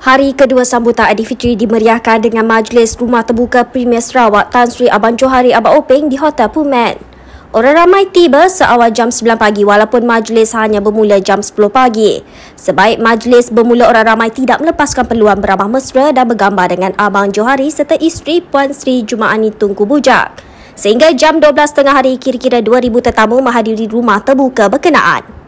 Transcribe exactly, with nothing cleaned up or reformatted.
Hari kedua sambutan Aidilfitri dimeriahkan dengan majlis Rumah Terbuka Premier Sarawak Tan Sri Abang Johari Abang Openg di Hotel Pullman. Orang ramai tiba seawal jam sembilan pagi walaupun majlis hanya bermula jam sepuluh pagi. Sebaik majlis bermula, orang ramai tidak melepaskan peluang beramah mesra dan bergambar dengan Abang Johari serta isteri Puan Sri Jumaani Tunku Bujak. Sehingga jam dua belas tiga puluh hari, kira-kira dua ribu tetamu menghadiri Rumah Terbuka berkenaan.